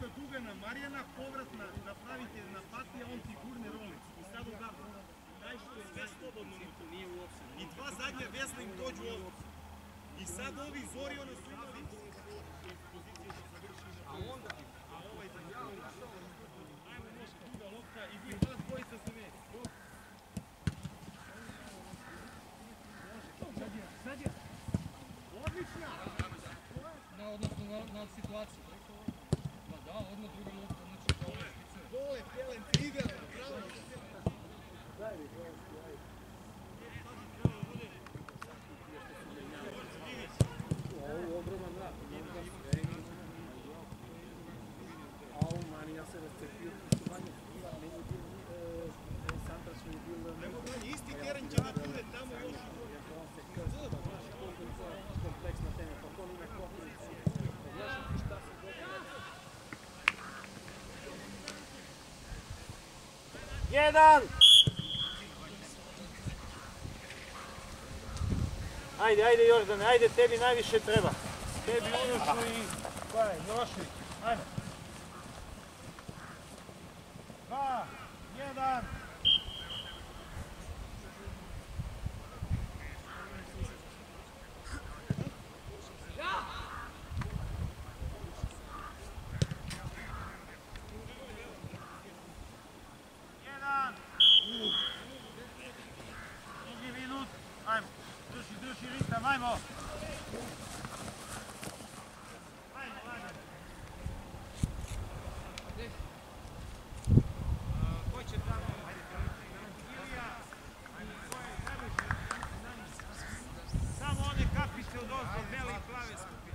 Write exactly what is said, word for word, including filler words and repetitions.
lopta duga na Marijana, povratna, napravite na Patija, on ti gurne rolicu. I sad odavno. Daj što je sve slobodno mu to nije uopće. I dva zadnja vesla im dođu ovdje. I sad ovi Zoriona su imali... A onda... A ovaj da ja ušao... Ajmo možda duga lopta i vi hvala dvojica za me. Sadja! Odlična! Na odnosno na situaciju. Pa da, odmah druga lopta, znači kao ovo špicuje. Dole, Pelen, trider, bravo! Daj mi, daj mi, daj. Ovo ogroman rad, a ovo mani, ja se razcepio, što manje, meni je bil, Sandra što je bil... Nemo manje, isti teren će da bude tamo još. On se krst, znaš, koliko je kompleksna tema, pa to nime kopnicu. Znaš ti šta se događa? Jedan! Ajde, ajde Jordane, ajde, tebi najviše treba. Tebi Unošu i Kaj, Milošević, ajde. Dva, jedan. Jedan. Drugi minut, ajmo. Drži, drži ritam, ajmo! Ajmo, lagano! Koji će tamo? Ajde, Ilija! Samo one kapice od ozdo, bele i plave skupine.